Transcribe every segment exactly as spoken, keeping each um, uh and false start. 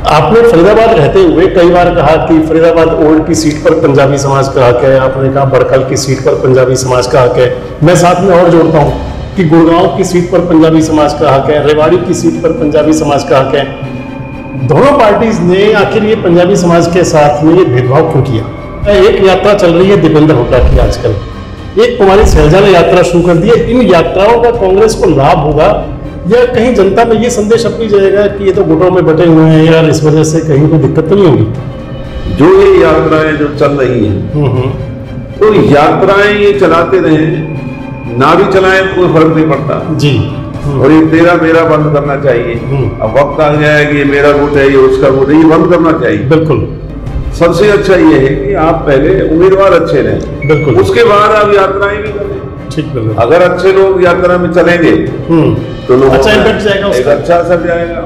आपने फरीदाबाद रहते हुए कई बार कहा कि फरीदाबाद ओल्ड की सीट पर पंजाबी समाज का हक है, आपने कहा बड़कल की सीट पर पंजाबी समाज का हक है। मैं साथ में और जोड़ता हूँ कि गुड़गांव की सीट पर पंजाबी समाज का हक है, रेवाड़ी की सीट पर पंजाबी समाज का हक है। दोनों पार्टीज ने आखिर ये पंजाबी समाज के साथ में ये भेदभाव क्यों किया? एक यात्रा चल रही है दीपेंद्र हुड्डा की आजकल, एक कुमारी सैलजा ने यात्रा शुरू कर दी है। इन यात्राओं का कांग्रेस को लाभ होगा या कहीं जनता में ये संदेश अपनी जाएगा कि ये तो गुटों में बटे हुए हैं यार, इस वजह से कहीं कोई दिक्कत तो नहीं होगी? जो ये यात्राएं जो चल रही हैं, तो यात्राएं ये चलाते रहे, ना भी चलाएं तो कोई फर्क नहीं पड़ता जी। और ये तेरा मेरा बंद करना चाहिए। अब वक्त आ गया है कि ये मेरा वोट है, ये उसका वोट है, ये बंद करना चाहिए। बिल्कुल। सबसे अच्छा ये है कि आप पहले उम्मीदवार अच्छे रहें, बिल्कुल, उसके बाद आप यात्राएं भी करें। ठीक, बिल्कुल। अगर अच्छे लोग यात्रा में चलेंगे तो लोग अच्छा इम्पैक्ट जाएगा, एक अच्छा असर जाएगा।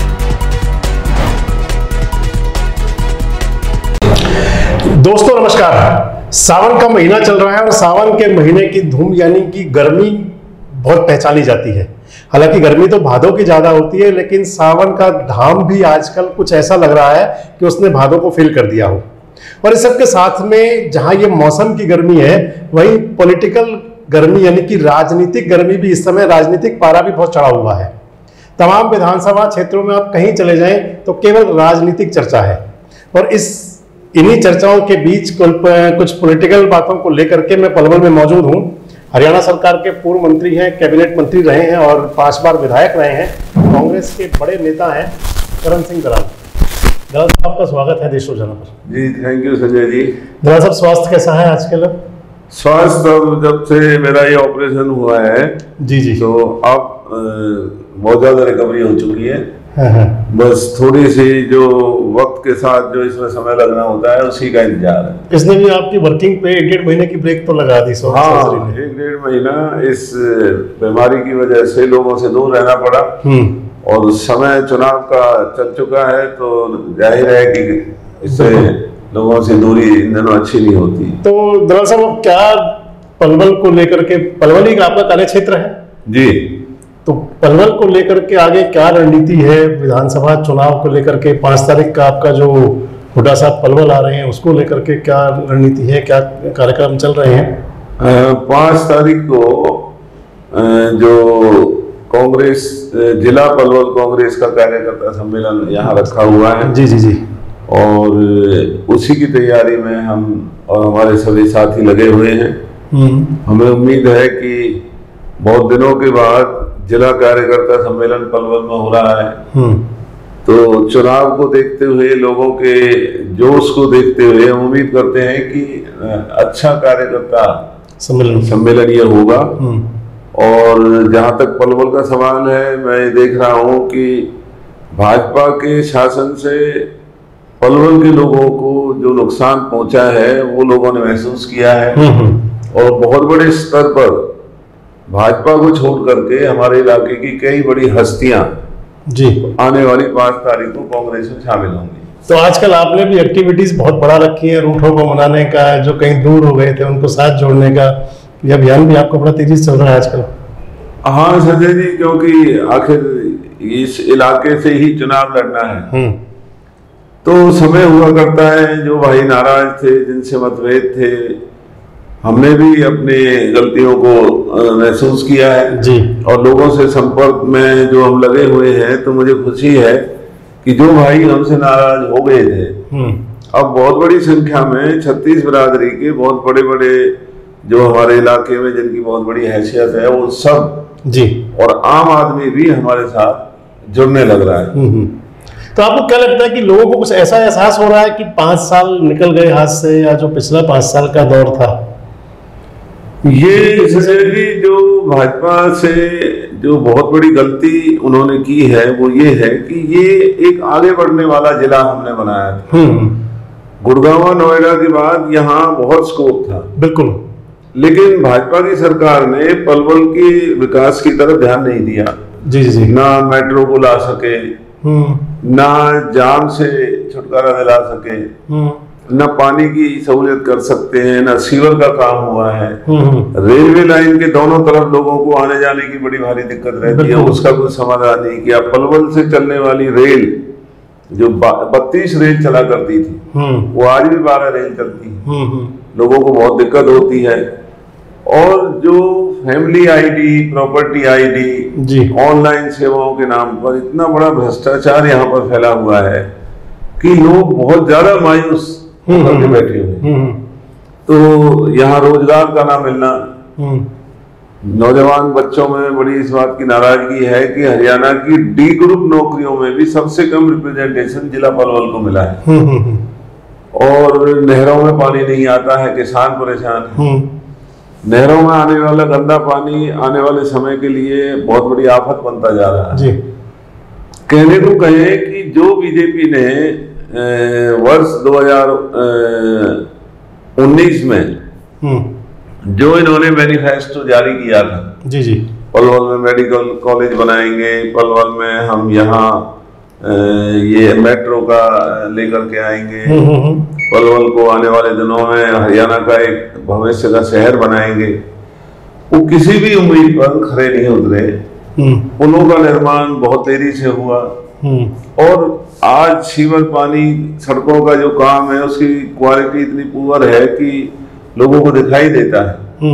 दोस्तों नमस्कार। सावन का महीना चल रहा है और सावन के महीने की धूम यानी कि गर्मी बहुत पहचानी जाती है। हालांकि गर्मी तो भादों की ज्यादा होती है, लेकिन सावन का धाम भी आजकल कुछ ऐसा लग रहा है कि उसने भादों को फेल कर दिया हो। और इस सब के साथ में जहां ये मौसम की गर्मी है, वहीं पॉलिटिकल गर्मी यानी कि राजनीतिक गर्मी भी इस समय, राजनीतिक पारा भी बहुत चढ़ा हुआ है। तमाम विधानसभा क्षेत्रों में आप कहीं चले जाएं तो केवल राजनीतिक चर्चा है। और इस इन्हीं चर्चाओं के बीच कुछ पॉलिटिकल बातों को लेकर के मैं पलवल में मौजूद हूं। हरियाणा सरकार के पूर्व मंत्री हैं, कैबिनेट मंत्री रहे हैं और पांच बार विधायक रहे हैं। कांग्रेस के बड़े नेता हैं करण सिंह दलाल। दलाल साहब आपका स्वागत है देश रोजाना पर। जी थैंक यू संजय जी। दलाल साहब स्वास्थ्य कैसा है आजकल? स्वास्थ्य जब से मेरा ये ऑपरेशन हुआ है जी जी, तो अब बहुत ज्यादा रिकवरी हो चुकी है। हाँ हाँ। बस थोड़ी सी जो वक्त के साथ जो इसमें समय लगना होता है उसी का इंतजार है। इसने भी आपकी वर्किंग पे एक डेढ़ महीने की ब्रेक तो लगा दी। सो हाँ, एक डेढ़ महीना इस बीमारी की वजह से लोगों से दूर रहना पड़ा और समय चुनाव का चल चुका है, तो जाहिर है कि इससे लोगों से दूरी इन दिनों अच्छी नहीं होती। तो दलाल साहब क्या पलवल को लेकर के, पलवल ही आपका कार्य क्षेत्र है जी, तो पलवल को लेकर के आगे क्या रणनीति है? विधानसभा चुनाव को लेकर के पांच तारीख का आपका जो हुड्डा साहब पलवल आ रहे हैं उसको लेकर के क्या रणनीति है, क्या कार्यक्रम चल रहे हैं? पांच तारीख को जो कांग्रेस जिला पलवल कांग्रेस का कार्यकर्ता सम्मेलन यहाँ रखा हुआ है। जी जी जी। और उसी की तैयारी में हम और हमारे सभी साथी लगे हुए हैं। हमें उम्मीद है कि बहुत दिनों के बाद जिला कार्यकर्ता सम्मेलन पलवल में हो रहा है, तो चुनाव को देखते हुए, लोगों के जोश को देखते हुए हम उम्मीद करते हैं कि अच्छा कार्यकर्ता सम्मेलन सम्मेलन ये होगा। और जहां तक पलवल का सवाल है, मैं देख रहा हूं कि भाजपा के शासन से पलवल के लोगों को जो नुकसान पहुंचा है वो लोगों ने महसूस किया है। और बहुत बड़े स्तर पर भाजपा को छोड़ करके हमारे इलाके की कई बड़ी हस्तियां जी आने वाली पांच तारीख को कांग्रेस में शामिल होंगी। तो आजकल आपने भी एक्टिविटीज बहुत बड़ा रखी है, रूठों को मनाने का, जो कहीं दूर हो गए थे उनको साथ जोड़ने का, यह अभियान भी आपको बड़ा तेजी से चल रहा है आजकल। हाँ संजय जी, क्योंकि आखिर इस इलाके से ही चुनाव लड़ना है, तो समय हुआ करता है जो भाई नाराज थे, जिनसे मतभेद थे, हमने भी अपने गलतियों को महसूस किया है जी। और लोगों से संपर्क में जो हम लगे हुए हैं, तो मुझे खुशी है कि जो भाई हमसे नाराज हो गए थे, अब बहुत बड़ी संख्या में छत्तीस बिरादरी के बहुत बड़े बड़े जो हमारे इलाके में जिनकी बहुत बड़ी हैसियत है, वो सब जी और आम आदमी भी हमारे साथ जुड़ने लग रहा है। तो आपको क्या लगता है कि लोगों को कुछ ऐसा एहसास हो रहा है कि पांच साल निकल गए हाथ से, या जो पिछला पांच साल का दौर था, ये जो भाजपा से जो बहुत बड़ी गलती उन्होंने की है वो ये है कि ये एक आगे बढ़ने वाला जिला हमने बनाया था। गुड़गांव नोएडा के बाद यहाँ बहुत स्कोप था, बिल्कुल, लेकिन भाजपा की सरकार ने पलवल के विकास की तरफ ध्यान नहीं दिया। जी जी, ना मेट्रो को ला सके, ना जाम से छुटकारा दिला सके, न पानी की सहूलियत कर सकते हैं, न सीवर का काम हुआ है। रेलवे लाइन के दोनों तरफ लोगों को आने जाने की बड़ी भारी दिक्कत रहती है, उसका कोई समाधान नहीं किया। पलवल से चलने वाली रेल जो बत्तीस रेल चला करती थी वो आज भी बारह रेल चलती है। लोगों को बहुत दिक्कत होती है। और जो family ID, property ID, online सेवाओं के नाम पर इतना बड़ा भ्रष्टाचार यहाँ पर फैला हुआ है कि लोग बहुत ज्यादा मायूस होकर बैठे हुए हैं। तो यहाँ रोजगार का ना मिलना, नौजवान बच्चों में बड़ी इस बात की नाराजगी है कि हरियाणा की डी ग्रुप नौकरियों में भी सबसे कम रिप्रेजेंटेशन जिला पलवल को मिला है। और नहरों में पानी नहीं आता है, किसान परेशान है। नहरों में आने वाला गंदा पानी आने वाले समय के लिए बहुत बड़ी आफत बनता जा रहा है जी। कहने को कहे कि जो बीजेपी ने वर्ष दो हज़ार उन्नीस में जो इन्होंने मैनिफेस्टो जारी किया था जी जी पलवल में मेडिकल कॉलेज बनाएंगे, पलवल में हम यहाँ ये मेट्रो का लेकर के आएंगे, पलवल को आने वाले दिनों में हरियाणा का एक भविष्य का शहर बनाएंगे, वो किसी भी उम्मीद पर खरे नहीं उतरे। पुलों का निर्माण बहुत देरी से हुआ और आज सीवर पानी सड़कों का जो काम है उसकी क्वालिटी इतनी पुअर है कि लोगों को दिखाई देता है।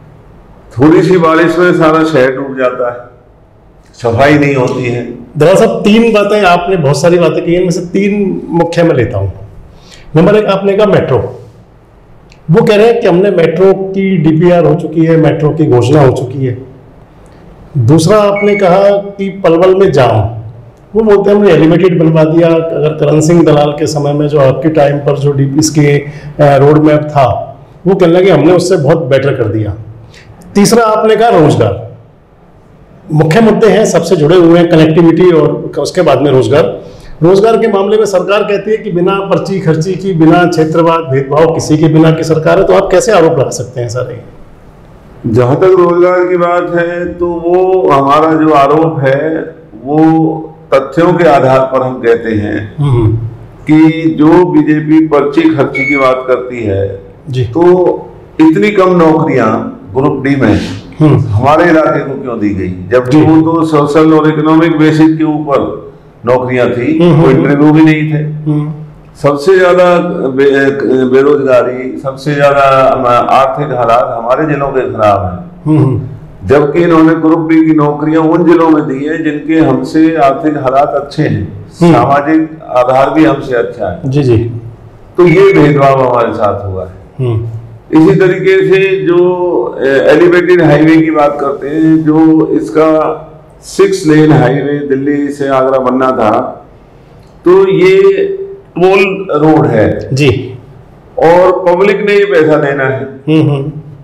थोड़ी सी बारिश में सारा शहर डूब जाता है, सफाई नहीं होती है। दरअसल तीन बातें आपने, बहुत सारी बातें की, इनमें से तीन मुख्य में लेता हूं। नंबर एक, आपने कहा मेट्रो। वो कह रहे हैं कि हमने मेट्रो की डीपीआर हो चुकी है, मेट्रो की घोषणा हो चुकी है। दूसरा आपने कहा कि पलवल में जाम, वो बोलते हैं हमने एलिवेटेड बनवा दिया। अगर करण सिंह दलाल के समय में जो आपके टाइम पर जो डीपी इसके रोड मैप था वो कहने लगे हमने उससे बहुत बेटर कर दिया। तीसरा आपने कहा रोजगार। मुख्य मुद्दे हैं, सबसे जुड़े हुए हैं, कनेक्टिविटी और उसके बाद में रोजगार। रोजगार के मामले में सरकार कहती है कि बिना पर्ची खर्ची की, बिना क्षेत्रवाद भेदभाव किसी के बिना की सरकार है। तो आप कैसे आरोप लगा सकते हैं सर? जहां तक रोजगार की बात है तो वो हमारा जो आरोप है वो तथ्यों के आधार पर हम कहते हैं कि जो बीजेपी पर्ची खर्ची की बात करती है जी, तो इतनी कम नौकरियां ग्रुप डी में हमारे इलाके को क्यों दी गई, जबकि वो तो सोशल और इकोनॉमिक बेसिस के ऊपर नौकरियां थी, कोई इंटरव्यू भी नहीं थे। सबसे ज्यादा बे, बेरोजगारी, सबसे ज्यादा आर्थिक हालात हमारे जिलों के खराब हैं, जबकि इन्होंने ग्रुप बी की नौकरियां उन जिलों में दी है जिनके हमसे आर्थिक हालात अच्छे हैं, सामाजिक आधार भी हमसे अच्छा है जी जी। तो ये भेदभाव हमारे साथ हुआ है। इसी तरीके से जो एलिवेटेड हाईवे की बात करते हैं, जो इसका सिक्स लेन हाईवे दिल्ली से आगरा बनना था, तो ये टोल रोड है जी और पब्लिक ने ये पैसा देना है।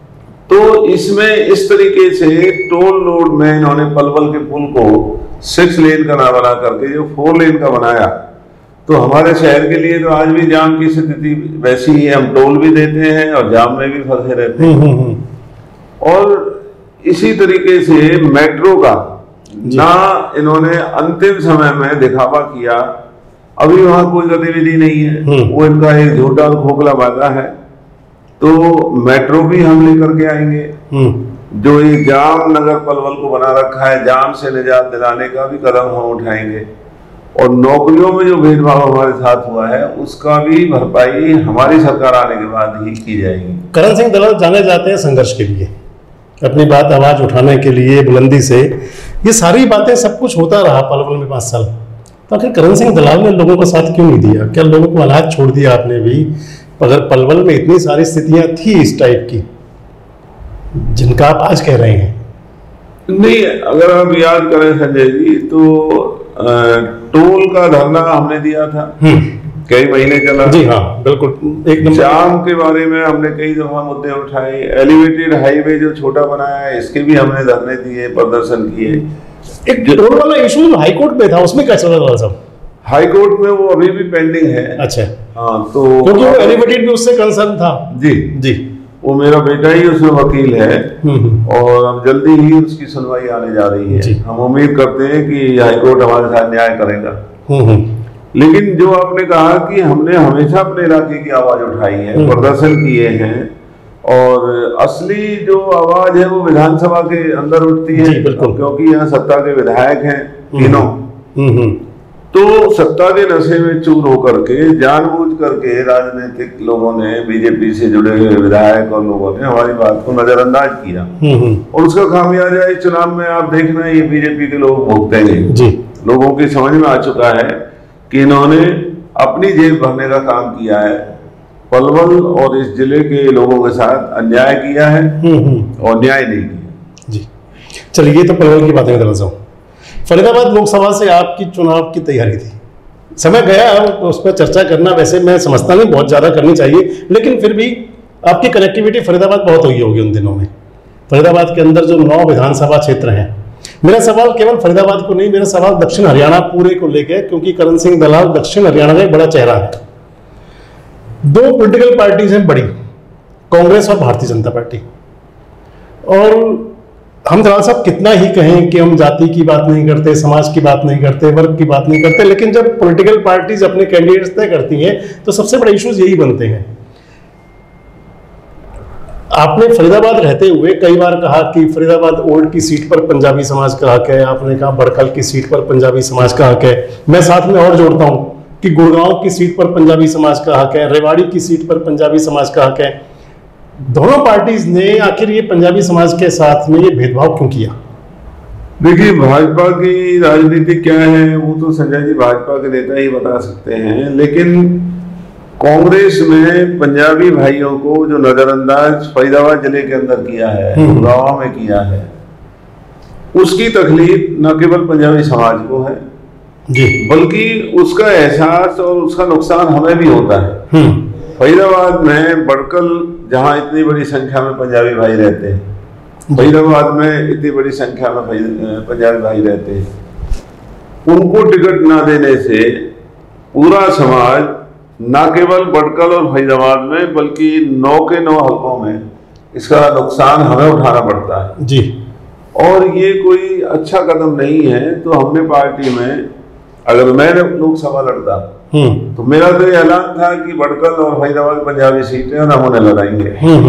तो इसमें इस तरीके से टोल रोड में इन्होंने पलवल के पुल को सिक्स लेन का ना बना करके जो फोर लेन का बनाया, तो हमारे शहर के लिए तो आज भी जाम की स्थिति वैसी ही है। हम टोल भी देते हैं और जाम में भी फंसे रहते हैं। और इसी तरीके से मेट्रो का ना इन्होंने अंतिम समय में दिखावा किया, अभी वहां कोई गतिविधि नहीं है, वो इनका एक झूठा और खोखला वादा है। तो मेट्रो भी हम लेकर के आएंगे। जो ये जाम नगर पलवल को बना रखा है, जाम से निजात दिलाने का भी कदम हम उठाएंगे। और नौकरियों में जो भेदभाव हमारे साथ हुआ है उसका भी भरपाई हमारी सरकार आने के बाद ही की जाएगी। करण सिंह दलाल जाने जाते हैं संघर्ष के लिए, अपनी बात आवाज उठाने के लिए बुलंदी से। ये सारी बातें सब कुछ होता रहा पलवल में पांच साल, तो आखिर करण सिंह दलाल ने लोगों का साथ क्यों नहीं दिया? क्या लोगों को अनाथ छोड़ दिया आपने भी? अगर पलवल में इतनी सारी स्थितियां थी इस टाइप की जिनका आप आज कह रहे हैं। नहीं, अगर आप याद करें संजय जी, तो टोल का धरना हमने दिया था, कई महीने चला जी। हाँ बिल्कुल। एक जाम के बारे में हमने कई दफा मुद्दे उठाए, एलिवेटेड हाईवे जो छोटा बनाया है इसके भी हमने धरने दिए, प्रदर्शन किए। एक टोल वाला इशू हाईकोर्ट में था, उसमें क्या चल रहा सब? हाईकोर्ट में वो अभी भी पेंडिंग है। अच्छा। हाँ, तो क्योंकि वो एलिवेटेड भी उससे कंसर्न था जी जी। वो मेरा बेटा ही उसमें वकील है और अब जल्दी ही उसकी सुनवाई आने जा रही है। हम उम्मीद करते हैं कि हाईकोर्ट हमारे साथ न्याय करेगा। लेकिन जो आपने कहा कि हमने हमेशा अपने इलाके की आवाज उठाई है, प्रदर्शन किए हैं, और असली जो आवाज है वो विधानसभा के अंदर उठती है, क्योंकि यहाँ सत्ता के विधायक हैं तीनों। तो सत्ता के नशे में चूर होकर के जानबूझ करके राजनीतिक लोगों ने, बीजेपी से जुड़े हुए विधायक और लोगों ने हमारी बात को नजरअंदाज किया और उसका खामियाजा इस चुनाव में आप देखना ये बीजेपी के लोग भुगतेंगे जी। लोगों की समझ में आ चुका है कि इन्होंने अपनी जेब भरने का काम किया है, पलवल और इस जिले के लोगों के साथ अन्याय किया है और न्याय नहीं किया जी। चलिए, ये तो पलवल की बातें करना चाहूँ। फरीदाबाद लोकसभा से आपकी चुनाव की तैयारी थी, समय गया उस पर चर्चा करना वैसे मैं समझता नहीं बहुत ज़्यादा करनी चाहिए, लेकिन फिर भी आपकी कनेक्टिविटी फरीदाबाद बहुत हुई होगी उन दिनों में। फरीदाबाद के अंदर जो नौ विधानसभा क्षेत्र हैं, मेरा सवाल केवल फरीदाबाद को नहीं, मेरा सवाल दक्षिण हरियाणा पूरे को लेकर, क्योंकि करण सिंह दलाल दक्षिण हरियाणा का एक बड़ा चेहरा है। दो पॉलिटिकल पार्टीज हैं बड़ी, कांग्रेस और भारतीय जनता पार्टी, और हम दलाल साहब कितना ही कहें कि हम जाति की बात नहीं करते, समाज की बात नहीं करते, वर्ग की बात नहीं करते, लेकिन जब पॉलिटिकल पार्टीज अपने कैंडिडेट्स तय करती हैं तो सबसे बड़े इश्यूज यही बनते हैं। आपने फरीदाबाद रहते हुए कई बार कहा कि फरीदाबाद ओल्ड की सीट पर पंजाबी समाज का हक है, आपने कहा बड़कल की सीट पर पंजाबी समाज का हक है। मैं साथ में और जोड़ता हूं कि गुड़गांव की सीट पर पंजाबी समाज का हक है, रेवाड़ी की सीट पर पंजाबी समाज का हक है। दोनों पार्टीज ने आखिर ये पंजाबी समाज के साथ में ये भेदभाव क्यों किया? देखिए, भाजपा की राजनीति क्या है वो तो संजय जी भाजपा के नेता ही बता सकते हैं, लेकिन कांग्रेस में पंजाबी भाइयों को जो नजरअंदाज फरीदाबाद जिले के अंदर किया है, गुड़गांव में किया है, उसकी तकलीफ न केवल पंजाबी समाज को है जी, बल्कि उसका एहसास और उसका नुकसान हमें भी होता है। फरीदाबाद में बड़कल, जहां इतनी बड़ी संख्या में पंजाबी भाई रहते हैं, फरीदाबाद में इतनी बड़ी संख्या में पंजाबी भाई रहते हैं, उनको टिकट ना देने से पूरा समाज ना केवल बड़कल और फरीदाबाद में बल्कि नौ के नौ हलकों में इसका नुकसान हमें उठाना पड़ता है जी। और ये कोई अच्छा कदम नहीं है। तो हमने पार्टी में, अगर मैं लोकसभा लड़ता तो मेरा तो ये ऐलान था कि बड़कल और फरीदाबाद पंजाबी सीटें और हम उन्हें लड़ाएंगे।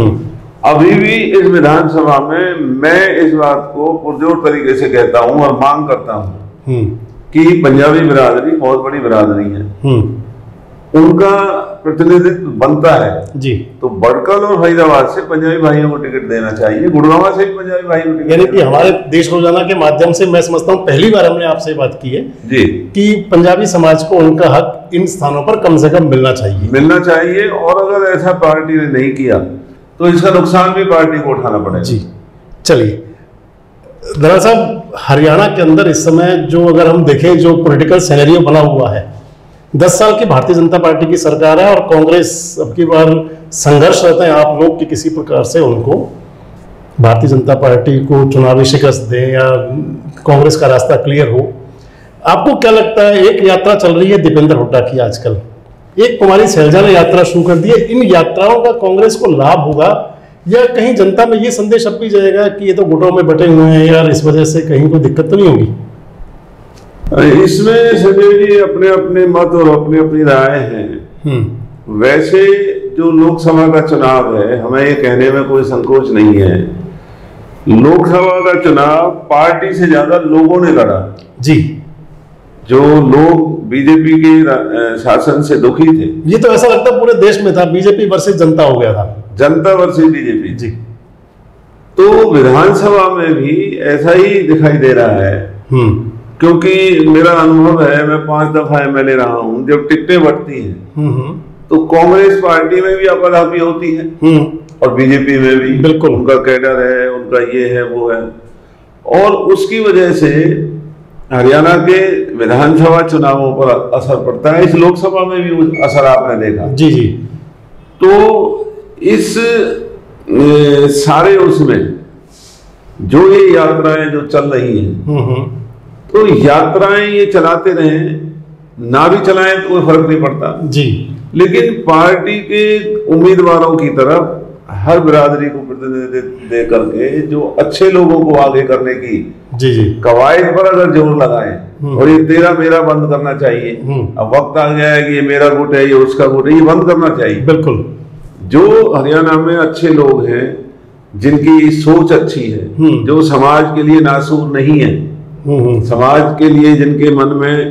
अभी भी इस विधानसभा में मैं इस बात को पुरजोर तरीके से कहता हूं और मांग करता हूं कि पंजाबी बिरादरी बहुत बड़ी बिरादरी है, उनका प्रतिनिधित्व बनता है जी। तो बड़कल और फरीदाबाद से पंजाबी भाइयों को टिकट देना चाहिए, गुड़गांव से भी पंजाबी भाइयों को टिकट। यानी कि हमारे देश रोजाना के माध्यम से मैं समझता हूँ पहली बार हमने आपसे बात की है जी कि पंजाबी समाज को उनका हक इन स्थानों पर कम से कम मिलना चाहिए मिलना चाहिए और अगर ऐसा पार्टी ने नहीं किया तो इसका नुकसान भी पार्टी को उठाना पड़ेगा जी। चलिए, दरअसल साहब, हरियाणा के अंदर इस समय जो अगर हम देखें जो पॉलिटिकल सिनेरियो बना हुआ है, दस साल की भारतीय जनता पार्टी की सरकार है और कांग्रेस अब की बार संघर्ष रहता है आप लोग कि किसी प्रकार से उनको भारतीय जनता पार्टी को चुनावी शिकस्त दें या कांग्रेस का रास्ता क्लियर हो। आपको क्या लगता है, एक यात्रा चल रही है दीपेंद्र हुड्डा की आजकल, एक कुमारी सैलजा ने यात्रा शुरू कर दी है, इन यात्राओं का कांग्रेस को लाभ होगा या कहीं जनता में ये संदेश अब भी जाएगा कि ये तो गुटों में बटे हुए हैं यार, इस वजह से कहीं कोई दिक्कत तो नहीं होगी? इसमें संजय जी अपने अपने मत और अपनी अपनी राय हैं। वैसे जो लोकसभा का चुनाव है, हमें ये कहने में कोई संकोच नहीं है, लोकसभा का चुनाव पार्टी से ज्यादा लोगों ने लड़ा जी। जो लोग बीजेपी के शासन से दुखी थे, ये तो ऐसा लगता पूरे देश में था, बीजेपी वर्सेस जनता हो गया था, जनता वर्सेस बीजेपी जी। तो विधानसभा में भी ऐसा ही दिखाई दे रहा है, क्योंकि मेरा अनुभव है, मैं पांच दफा एमएलए रहा हूं, जब टिकटें बढ़ती हैं तो कांग्रेस पार्टी में भी अपराधी होती है और बीजेपी में भी, बिल्कुल उनका कैडर है, उनका ये है वो है, और उसकी वजह से हरियाणा के विधानसभा चुनावों पर असर पड़ता है। इस लोकसभा में भी असर आपने देखा जी जी। तो इस ए, सारे उसमें जो ये यात्राएं जो चल रही हैं, तो यात्राएं ये चलाते रहे, ना भी चलाएं तो कोई फर्क नहीं पड़ता जी, लेकिन पार्टी के उम्मीदवारों की तरफ हर बिरादरी को प्रतिनिधित्व दे करके जो अच्छे लोगों को आगे करने की जी जी कवायद पर अगर जोर लगाएं और ये तेरा मेरा बंद करना चाहिए, अब वक्त आ गया है कि ये मेरा गुट है, ये उसका गुट है, ये बंद करना चाहिए। बिल्कुल, जो हरियाणा में अच्छे लोग हैं, जिनकी सोच अच्छी है, जो समाज के लिए नासूर नहीं है, समाज के लिए जिनके मन में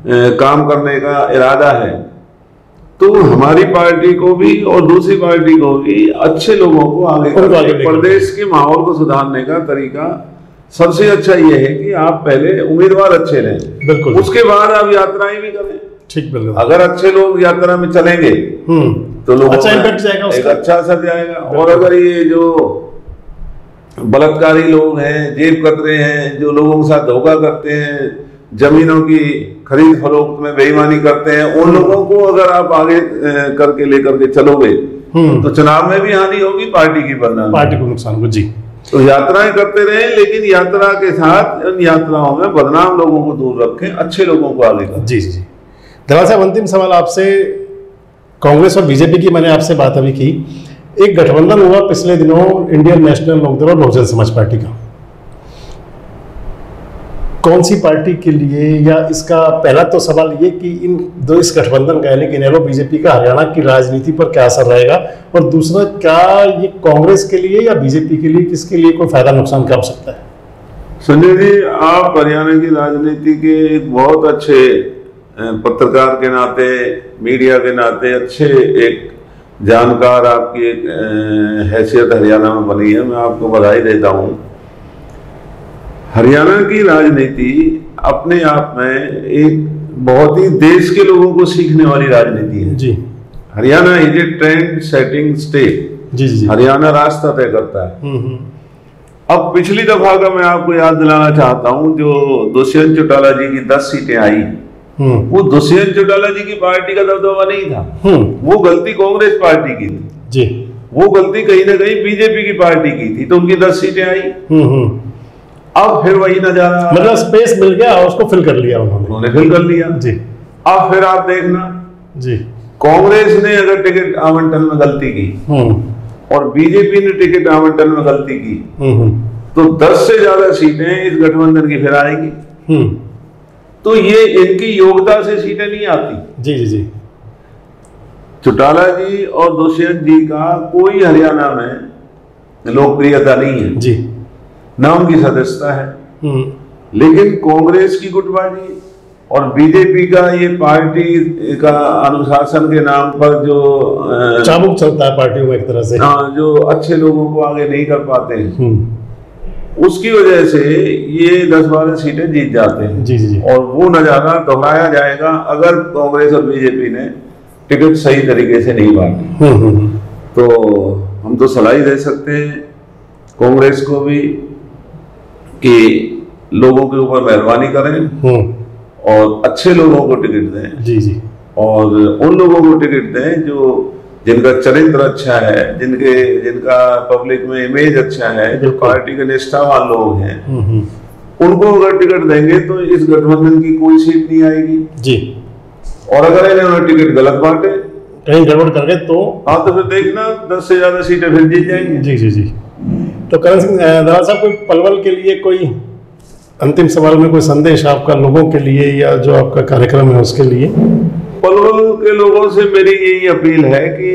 काम करने का इरादा है, तो हमारी पार्टी को भी और दूसरी पार्टी को भी अच्छे लोगों को आगे करके प्रदेश के माहौल को सुधारने का तरीका सबसे अच्छा ये है कि आप पहले उम्मीदवार अच्छे लें, बिल्कुल, उसके बाद आप यात्राएं भी करें। ठीक, बिल्कुल। अगर अच्छे लोग यात्रा में चलेंगे तो लोगों अच्छा इम्पैक्ट जाएगा, एक अच्छा असर जाएगा। और अगर ये जो बलात्कारी लोग हैं, जेब कतरे हैं, जो लोगों के साथ धोखा करते हैं, जमीनों की खरीद फरोख्त में बेईमानी करते हैं, उन लोगों को अगर आप आगे करके लेकर के चलोगे तो चुनाव में भी हानि होगी, पार्टी की बदनामी, पार्टी को नुकसान हो। जी, तो यात्राएं करते रहें, लेकिन यात्रा के साथ इन यात्राओं में बदनाम लोगों को दूर रखें, अच्छे लोगों को आगे करें। जी जी दलाल साहब, अंतिम सवाल आपसे, कांग्रेस और बीजेपी की मैंने आपसे बात अभी की, एक गठबंधन हुआ पिछले दिनों इंडियन नेशनल लोकदल और बहुजन समाज पार्टी का, कौन सी पार्टी के लिए, या इसका पहला तो सवाल ये कि इन दो इस गठबंधन का यानी कि इनेलो बीजेपी का हरियाणा की राजनीति पर क्या असर रहेगा, और दूसरा क्या ये कांग्रेस के लिए या बीजेपी के लिए, किसके लिए कोई फायदा नुकसान क्या हो सकता है? संजय जी, आप हरियाणा की राजनीति के एक बहुत अच्छे पत्रकार के नाते, मीडिया के नाते अच्छे एक जानकार आपकी एक हैसियत हरियाणा में बनी है, मैं आपको बधाई देता हूँ। हरियाणा की राजनीति अपने आप में एक बहुत ही देश के लोगों को सीखने वाली राजनीति है। जी, Haryana is a trend setting state. जी जी, हरियाणा रास्ता तय करता है। अब पिछली दफा का मैं आपको याद दिलाना चाहता हूँ, जो दुष्यंत चौटाला जी की दस सीटें आई, वो दुष्यंत चौटाला जी की पार्टी का दबदबा नहीं था, वो गलती कांग्रेस पार्टी की थी। जी, वो गलती कहीं ना कहीं बीजेपी की पार्टी की थी, तो उनकी दस सीटें आई। अब फिर वही नजारा, मतलब स्पेस मिल गया और उसको फिल कर लिया उन्होंने उन्होंने फिल कर लिया। जी, अब फिर आप देखना जी, कांग्रेस ने अगर टिकट आवंटन में गलती की और बीजेपी ने टिकट आवंटन में गलती की, तो दस से ज्यादा सीटें इस गठबंधन की फिर आएगी। तो ये इनकी योग्यता से सीटें नहीं आती। जी जी जी, चौटाला जी और दुष्यंत जी का कोई हरियाणा में लोकप्रियता नहीं है जी, ना उनकी सदस्यता है, लेकिन कांग्रेस की गुटबाजी और बीजेपी का ये पार्टी का अनुशासन के नाम पर जो चाबुक चलता है पार्टियों में एक तरह से, हाँ, जो अच्छे लोगों को आगे नहीं कर पाते हैं, उसकी वजह से ये दस बारह सीटें जीत जाते हैं। जी जी जी, और वो नजारा दोहराया जाएगा अगर कांग्रेस और बीजेपी ने टिकट सही तरीके से नहीं बांटी। तो हम तो सलाह दे सकते हैं कांग्रेस को भी कि लोगों के ऊपर मेहरबानी करें और अच्छे लोगों को टिकट दें। जी जी, और उन लोगों को टिकट दें जो जिनका चरित्र अच्छा है, जिनके जिनका पब्लिक में इमेज अच्छा है, जो पार्टी के निष्ठावान लोग हैं, उनको अगर टिकट देंगे तो इस गठबंधन की कोई सीट नहीं आएगी। जी, और अगर इन्होंने टिकट गलत बांटे, कहीं गड़बड़ कर गए तो हाँ, तो फिर देखना दस से ज्यादा सीटें फिर जीत जाएंगी। जी जी जी, तो करण सिंह दलाल साहब, कोई पलवल के लिए कोई अंतिम सवाल में कोई संदेश आपका लोगों के लिए या जो आपका कार्यक्रम है उसके लिए? पलवल के लोगों से मेरी यही अपील है कि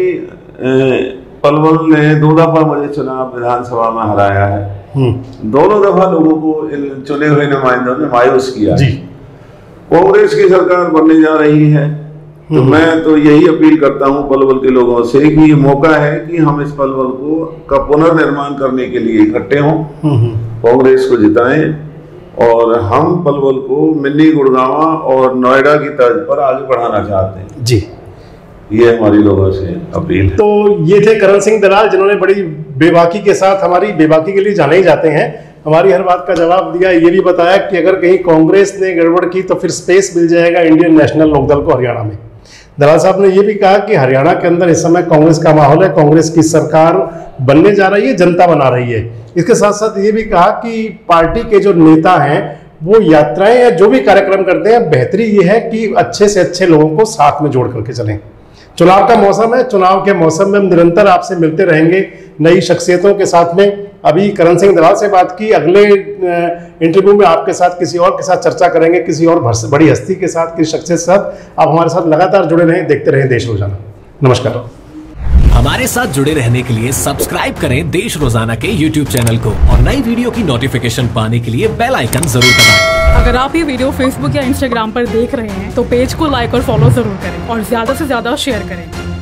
पलवल ने दो दफा मुझे चुनाव विधानसभा में हराया है, दोनों दफा लोगों को चुने हुए नुमाइंदों ने मायूस किया। जी, कांग्रेस की सरकार बनने जा रही है, तो मैं तो यही अपील करता हूं पलवल के लोगों से कि ये मौका है कि हम इस पलवल को का पुनर्निर्माण करने के लिए इकट्ठे हों, कांग्रेस को जिताएं और हम पलवल को मिनी गुड़गांवा और नोएडा की तर्ज पर आगे बढ़ाना चाहते हैं। जी, ये हमारी लोगों से अपील है। तो ये थे करण सिंह दलाल, जिन्होंने बड़ी बेबाकी के साथ, हमारी बेबाकी के लिए जाने ही जाते हैं, हमारी हर बात का जवाब दिया। ये भी बताया कि अगर कहीं कांग्रेस ने गड़बड़ की तो फिर स्पेस मिल जाएगा इंडियन नेशनल लोकदल को हरियाणा में। दलाल साहब ने यह भी कहा कि हरियाणा के अंदर इस समय कांग्रेस का माहौल है, कांग्रेस की सरकार बनने जा रही है, जनता बना रही है। इसके साथ साथ ये भी कहा कि पार्टी के जो नेता हैं वो यात्राएं या जो भी कार्यक्रम करते हैं, बेहतरी ये है कि अच्छे से अच्छे लोगों को साथ में जोड़ करके चलें। चुनाव का मौसम है, चुनाव के मौसम में हम निरंतर आपसे मिलते रहेंगे नई शख्सियतों के साथ में। अभी करण सिंह दलाल से बात की, अगले इंटरव्यू में आपके साथ किसी और के साथ चर्चा करेंगे, किसी और बड़ी हस्ती के साथ, किसी शख्सियत के साथ। आप हमारे साथ लगातार जुड़े रहें, देखते रहें देश रोजाना। नमस्कार। हमारे साथ जुड़े रहने के लिए सब्सक्राइब करें देश रोजाना के यूट्यूब चैनल को और नई वीडियो की नोटिफिकेशन पाने के लिए बेल आइकन जरूर दबाएं। अगर आप ये वीडियो फेसबुक या इंस्टाग्राम पर देख रहे हैं तो पेज को लाइक और फॉलो जरूर करें और ज्यादा से ज्यादा शेयर करें।